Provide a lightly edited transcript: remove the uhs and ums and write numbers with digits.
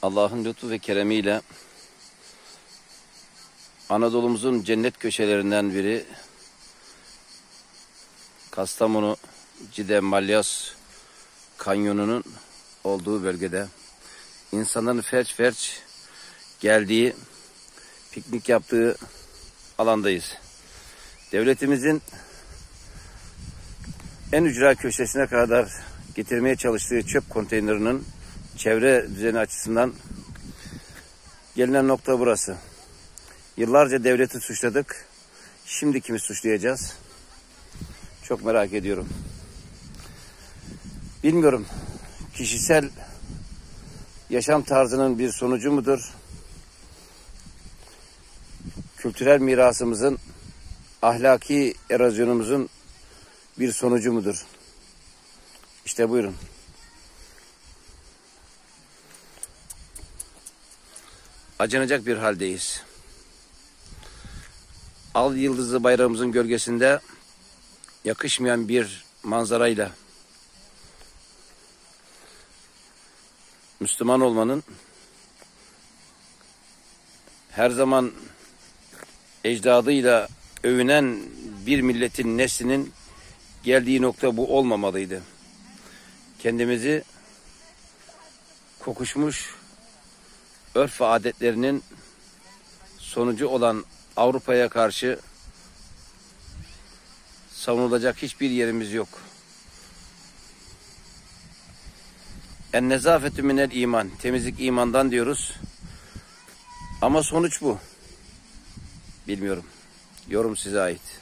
Allah'ın lütfu ve keremiyle Anadolu'muzun cennet köşelerinden biri Kastamonu Cide Malyas Kanyonu'nun olduğu bölgede insanların felç felç geldiği, piknik yaptığı alandayız. Devletimizin en ücra köşesine kadar getirmeye çalıştığı çöp konteynerinin çevre düzeni açısından gelinen nokta burası. Yıllarca devleti suçladık. Şimdi kimi suçlayacağız? Çok merak ediyorum. Bilmiyorum. Kişisel yaşam tarzının bir sonucu mudur? Kültürel mirasımızın, ahlaki erozyonumuzun bir sonucu mudur? İşte buyurun. Acınacak bir haldeyiz. Al yıldızlı bayrağımızın gölgesinde yakışmayan bir manzarayla Müslüman olmanın, her zaman ecdadıyla övünen bir milletin neslinin geldiği nokta bu olmamalıydı. Kendimizi kokuşmuş örf ve adetlerinin sonucu olan Avrupa'ya karşı savunulacak hiçbir yerimiz yok. En nezafetü minel iman. Temizlik imandan diyoruz. Ama sonuç bu. Bilmiyorum. Yorum size ait.